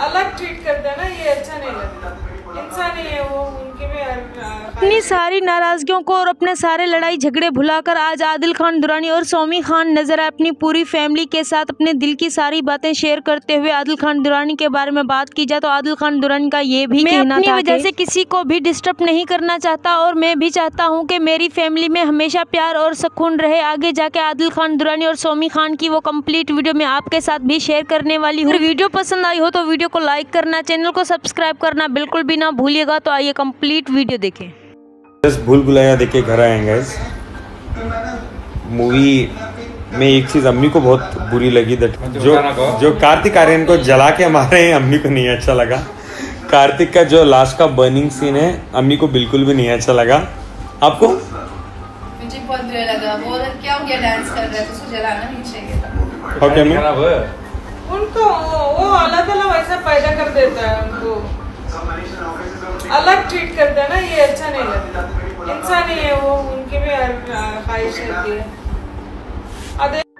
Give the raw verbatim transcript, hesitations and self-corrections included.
अलग ट्रीट करते हैं ना, ये अच्छा नहीं लगता। इंसान ही है वो, उनकी भी अपनी सारी नाराजगियों को और अपने सारे लड़ाई झगड़े भुलाकर आज आदिल खान दुरानी और सौमी खान नजर आए अपनी पूरी फैमिली के साथ अपने दिल की सारी बातें शेयर करते हुए। आदिल खान दुरानी के बारे में बात की जाए तो आदिल खान दुरानी का ये भी कहना था, वजह से किसी को भी डिस्टर्ब नहीं करना चाहता और मैं भी चाहता हूँ कि मेरी फैमिली में हमेशा प्यार और सुकून रहे। आगे जाके आदिल खान दुरानी और सौमी खान की वो कंप्लीट वीडियो मैं आपके साथ भी शेयर करने वाली हूँ। वीडियो पसंद आई हो तो वीडियो को लाइक करना, चैनल को सब्सक्राइब करना बिल्कुल भी ना भूलिएगा। तो आइए कंप्लीट वीडियो देखें। बस भूल भुलैया देख के घर आए हैं गाइस। मूवी में एक चीज अम्मी को बहुत बुरी लगी, दैट जो जो कार्तिक आर्यन को जला के मारे हैं अम्मी को नहीं अच्छा लगा। कार्तिक का जो लास्ट का बर्निंग सीन है अम्मी को बिल्कुल भी नहीं अच्छा लगा। आपको? मुझे बहुत बुरा लगा। वो क्या हो गया, डांस कर रहा है तो उसको जलाना नहीं चाहिए था। ओके मैं उनको वो अल्लाह ताला वैसा पैदा कर देता है, उनको अलग ट्रीट करते हैं ना, ये अच्छा नहीं लगता। इंसान ही है वो, उनकी भी ख्वाहिश रहती है।